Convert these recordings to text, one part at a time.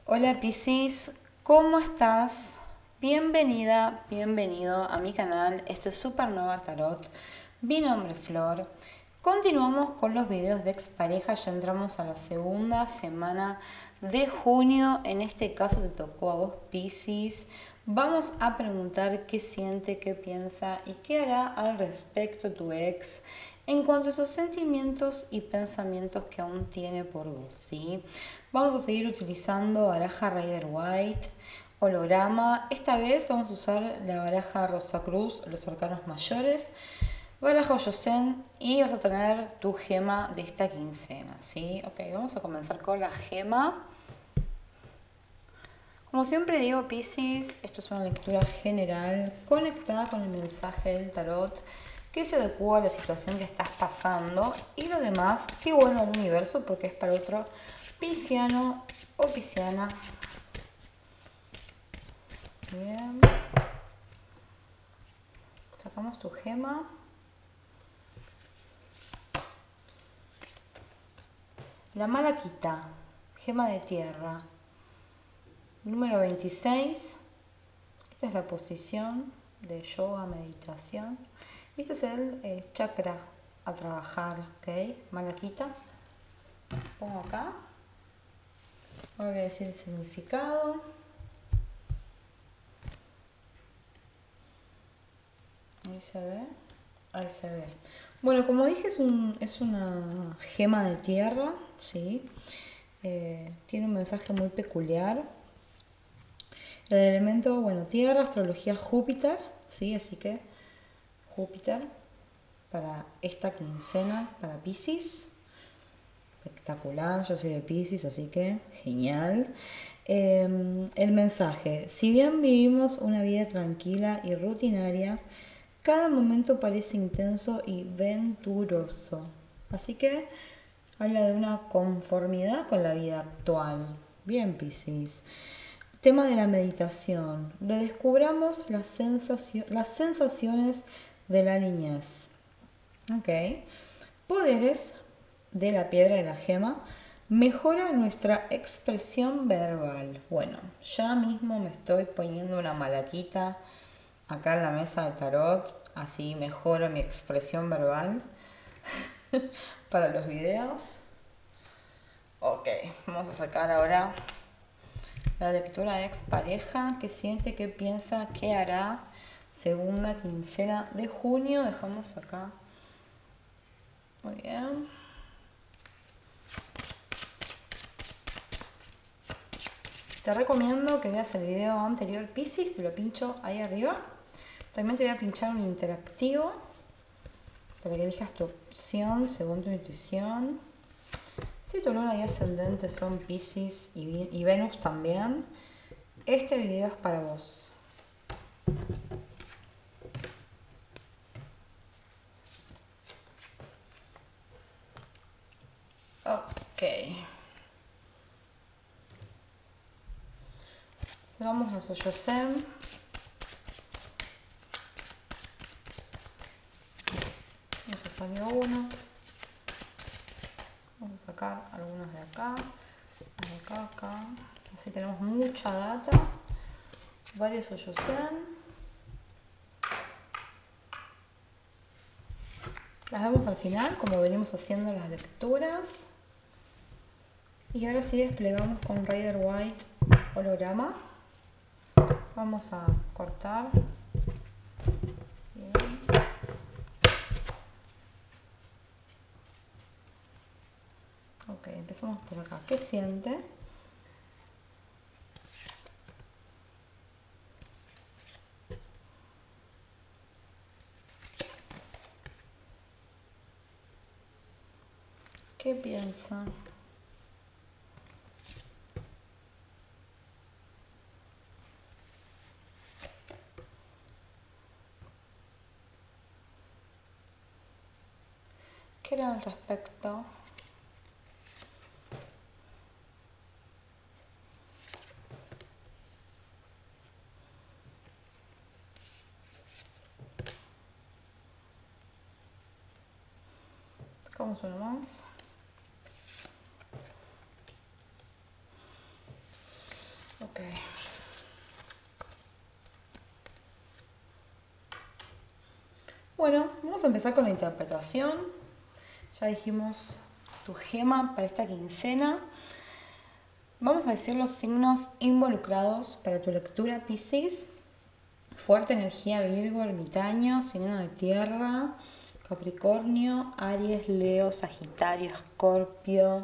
Hola Piscis, ¿cómo estás? Bienvenida, bienvenido a mi canal. Esto es Supernova Tarot. Mi nombre es Flor. Continuamos con los videos de expareja. Ya entramos a la segunda semana de junio. En este caso te tocó a vos, Piscis. Vamos a preguntar qué siente, qué piensa y qué hará al respecto tu ex en cuanto a esos sentimientos y pensamientos que aún tiene por vos, ¿sí? Vamos a seguir utilizando baraja Rider White, holograma. Esta vez vamos a usar la baraja Rosa Cruz, los arcanos mayores, baraja Yosen y vas a tener tu gema de esta quincena, ¿sí? Ok, vamos a comenzar con la gema. Como siempre digo, Piscis, esto es una lectura general conectada con el mensaje del tarot que se adecua a la situación que estás pasando y lo demás que bueno al universo porque es para otro pisciano o pisciana. Bien. Sacamos tu gema. La malaquita, gema de tierra. Número 26. Esta es la posición de yoga, meditación. Este es el chakra a trabajar, ¿ok? Malaquita. Pongo acá. Ahora voy a decir el significado. Ahí se ve. Ahí se ve. Bueno, como dije, es una gema de tierra, ¿sí? Tiene un mensaje muy peculiar. El elemento, bueno, tierra, astrología Júpiter, ¿sí? Así que Júpiter para esta quincena, para Piscis. Espectacular, yo soy de Piscis, así que genial. El mensaje, si bien vivimos una vida tranquila y rutinaria, cada momento parece intenso y venturoso. Así que habla de una conformidad con la vida actual. Bien, Piscis. Tema de la meditación. Redescubramos las sensaciones de la niñez. Ok. Poderes de la piedra de la gema. Mejora nuestra expresión verbal. Bueno, ya mismo me estoy poniendo una malaquita acá en la mesa de tarot. Así mejoro mi expresión verbal para los videos. Ok, vamos a sacar ahora la lectura de expareja. ¿Qué siente, qué piensa, qué hará? Segunda quincena de junio. Dejamos acá. Muy bien. Te recomiendo que veas el video anterior Piscis, te lo pincho ahí arriba. También te voy a pinchar un interactivo para que elijas tu opción según tu intuición. Si tu luna y ascendente son Piscis y Venus también, este video es para vos. Ok. Vamos a Soyosen. Ya salió uno. Vamos a sacar algunos de acá. De acá, acá. Así tenemos mucha data. Varios Soyosen. Las vemos al final, como venimos haciendo las lecturas. Y ahora sí desplegamos con Rider White holograma. Vamos a cortar. Bien. Ok, empezamos por acá. ¿Qué siente? ¿Qué piensa? ¿Qué era al respecto? Sacamos uno más. Ok. Bueno, vamos a empezar con la interpretación. Ya dijimos tu gema para esta quincena. Vamos a decir los signos involucrados para tu lectura, Piscis. Fuerte energía Virgo, ermitaño, signo de tierra, Capricornio, Aries, Leo, Sagitario, Escorpio.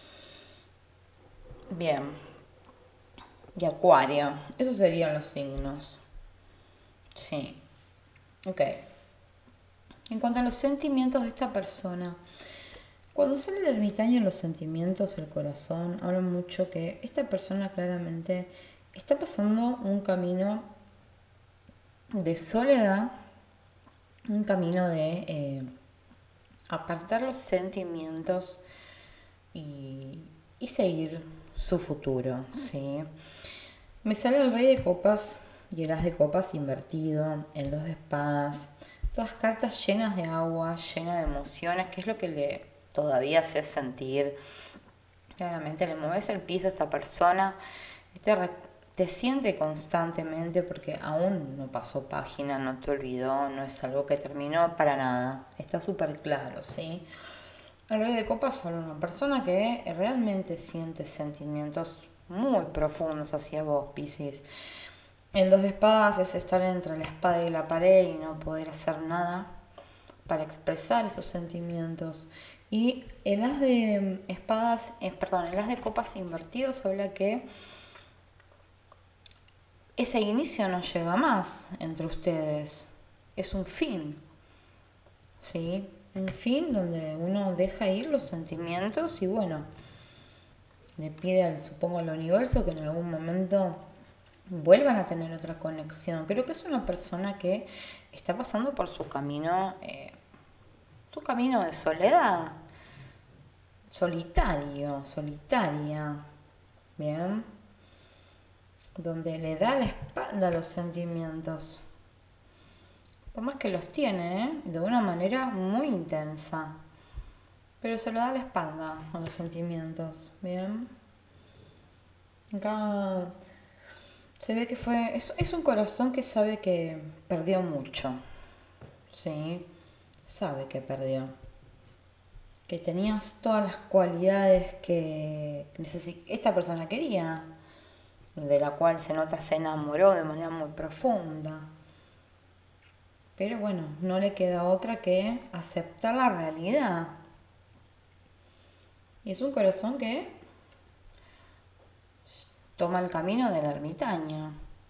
Bien. Y Acuario. Esos serían los signos. Sí. Ok. En cuanto a los sentimientos de esta persona, cuando sale el ermitaño en los sentimientos, el corazón, habla mucho que esta persona claramente está pasando un camino de soledad, un camino de apartar los sentimientos y seguir su futuro, ¿sí? Me sale el rey de copas y el as de copas invertido, el dos de espadas, todas cartas llenas de agua, llenas de emociones, que es lo que le todavía hace sentir. Claramente le mueves el piso a esta persona y te siente constantemente porque aún no pasó página, no te olvidó, no es algo que terminó para nada. Está súper claro, ¿sí? El rey de copas habla de una persona que realmente siente sentimientos muy profundos hacia vos, Piscis. El dos de espadas es estar entre la espada y la pared y no poder hacer nada para expresar esos sentimientos. Y el as de espadas, el as de copas invertidos habla que ese inicio no llega más entre ustedes. Es un fin, ¿sí? Un fin donde uno deja ir los sentimientos y bueno, le pide, supongo, al universo que en algún momento vuelvan a tener otra conexión. Creo que es una persona que está pasando por su camino de soledad, solitario, solitaria, ¿bien? Donde le da la espalda a los sentimientos. Por más que los tiene, de una manera muy intensa. Pero se le da la espalda a los sentimientos, ¿bien? Acá se ve que es un corazón que sabe que perdió mucho, ¿sí? Sabe que perdió. Que tenías todas las cualidades que esta persona quería, de la cual se nota se enamoró de manera muy profunda. Pero bueno, no le queda otra que aceptar la realidad. Y es un corazón que toma el camino del ermitaño.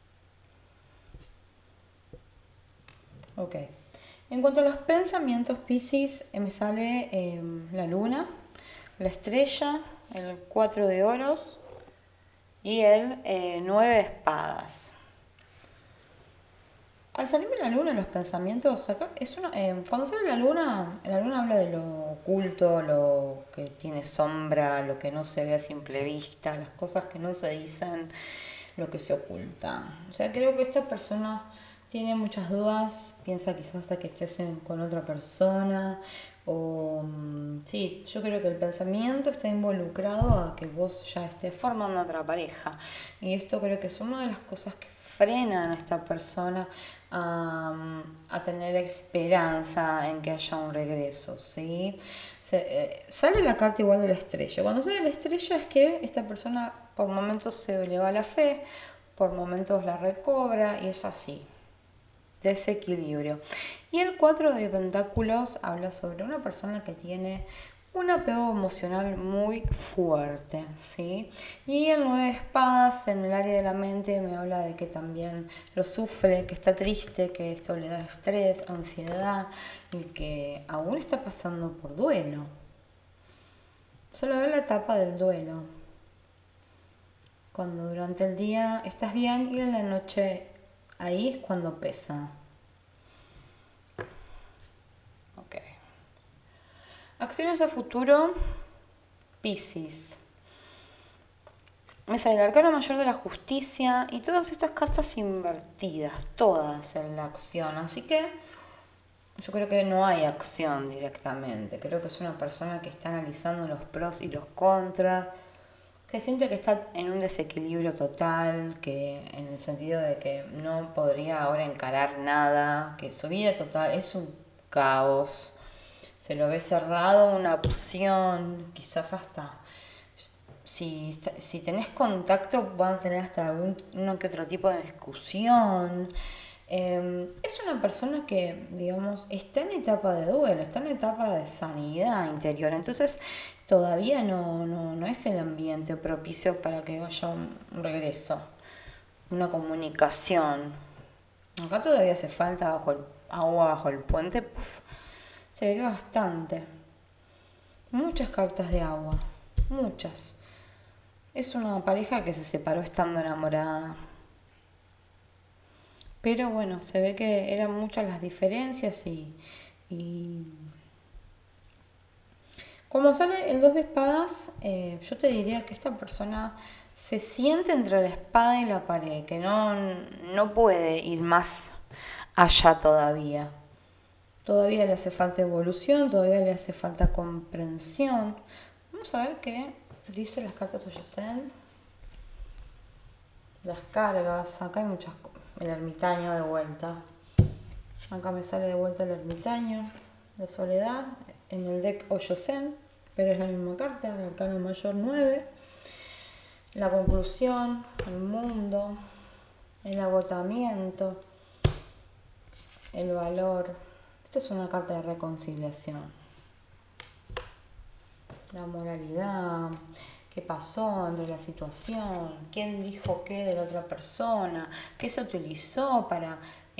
Ok. En cuanto a los pensamientos, Piscis, me sale la luna, la estrella, el 4 de oros y el 9 de espadas. Al salirme la luna en los pensamientos, acá cuando sale la luna habla de lo oculto, lo que tiene sombra, lo que no se ve a simple vista, las cosas que no se dicen, lo que se oculta. O sea, creo que esta persona tiene muchas dudas, piensa quizás hasta que estés con otra persona, o sí, yo creo que el pensamiento está involucrado a que vos ya estés formando otra pareja. Y esto creo que es una de las cosas que frenan a esta persona a tener esperanza en que haya un regreso, ¿sí? Sale la carta igual de la estrella. Cuando sale la estrella es que esta persona por momentos se le va la fe, por momentos la recobra y es así, desequilibrio. Y el 4 de pentáculos habla sobre una persona que tiene un apego emocional muy fuerte, ¿sí? Y el 9 de espadas en el área de la mente me habla de que también lo sufre, que está triste, que esto le da estrés, ansiedad y que aún está pasando por duelo. Solo ve la etapa del duelo. Cuando durante el día estás bien y en la noche ahí es cuando pesa. Ok. Acciones a futuro, Piscis. Me sale el arcano mayor de la justicia y todas estas cartas invertidas, todas en la acción. Así que yo creo que no hay acción directamente. Creo que es una persona que está analizando los pros y los contras, que siente que está en un desequilibrio total, que en el sentido de que no podría ahora encarar nada, que su vida total es un caos, se lo ve cerrado una opción, quizás hasta si tenés contacto van a tener hasta uno que otro tipo de discusión. Es una persona que, digamos, está en etapa de duelo, está en etapa de sanidad interior, entonces todavía no es el ambiente propicio para que haya un regreso, una comunicación. Acá todavía hace falta agua bajo el puente, se ve que bastante. Muchas cartas de agua, muchas. Es una pareja que se separó estando enamorada. Pero bueno, se ve que eran muchas las diferencias y como sale el 2 de espadas, yo te diría que esta persona se siente entre la espada y la pared, que no puede ir más allá todavía. Todavía le hace falta evolución, todavía le hace falta comprensión. Vamos a ver qué dice las cartas Oyosen. Las cargas, acá hay muchas cosas. El ermitaño de vuelta. Acá me sale de vuelta el ermitaño de soledad en el deck Oyosen, pero es la misma carta, el arcano mayor 9. La conclusión, el mundo, el agotamiento, el valor. Esta es una carta de reconciliación. La moralidad, qué pasó entre la situación, quién dijo qué de la otra persona, qué se utilizó para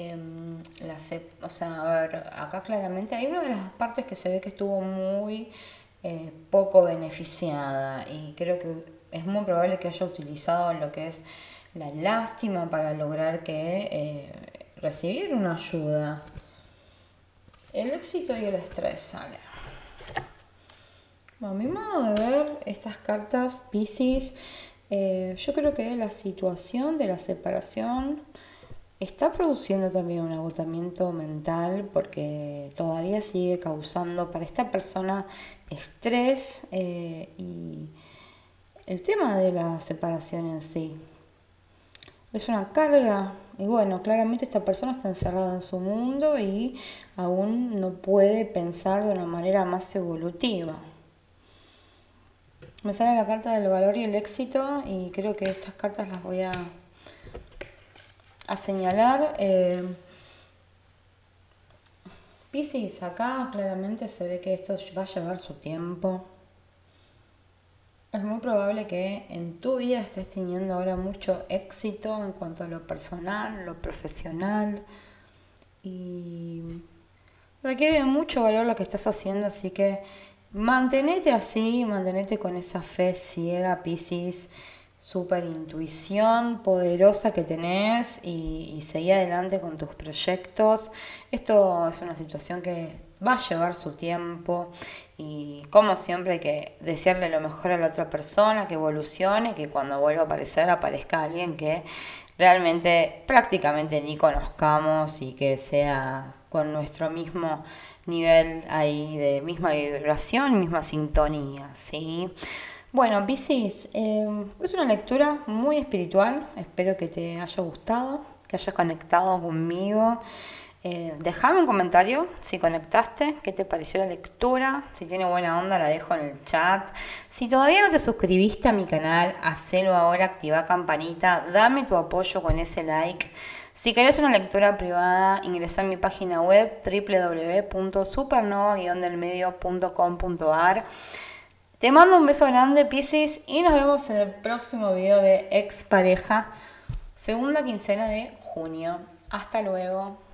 o sea, a ver, acá claramente hay una de las partes que se ve que estuvo muy poco beneficiada y creo que es muy probable que haya utilizado lo que es la lástima para lograr que recibir una ayuda. El éxito y el estrés sale. A mi modo de ver estas cartas Piscis, yo creo que la situación de la separación está produciendo también un agotamiento mental porque todavía sigue causando para esta persona estrés y el tema de la separación en sí. Es una carga y bueno, claramente esta persona está encerrada en su mundo y aún no puede pensar de una manera más evolutiva. Me sale la carta del valor y el éxito y creo que estas cartas las voy a señalar. Piscis, acá claramente se ve que esto va a llevar su tiempo. Es muy probable que en tu vida estés teniendo ahora mucho éxito en cuanto a lo personal, lo profesional y requiere mucho valor lo que estás haciendo, así que mantenete así, mantenete con esa fe ciega, Piscis, super intuición poderosa que tenés y seguí adelante con tus proyectos. Esto es una situación que va a llevar su tiempo y como siempre hay que desearle lo mejor a la otra persona, que evolucione, que cuando vuelva a aparecer aparezca alguien que realmente prácticamente ni conozcamos y que sea con nuestro mismo nivel ahí de misma vibración, misma sintonía, ¿sí? Bueno, Piscis, es una lectura muy espiritual, espero que te haya gustado, que hayas conectado conmigo. Dejame un comentario si conectaste, qué te pareció la lectura, si tiene buena onda la dejo en el chat. Si todavía no te suscribiste a mi canal, hacelo ahora, activa campanita, dame tu apoyo con ese like. Si querés una lectura privada, ingresá a mi página web www.supernova-delmedio.com.ar. Te mando un beso grande, Piscis, y nos vemos en el próximo video de Expareja, segunda quincena de junio. Hasta luego.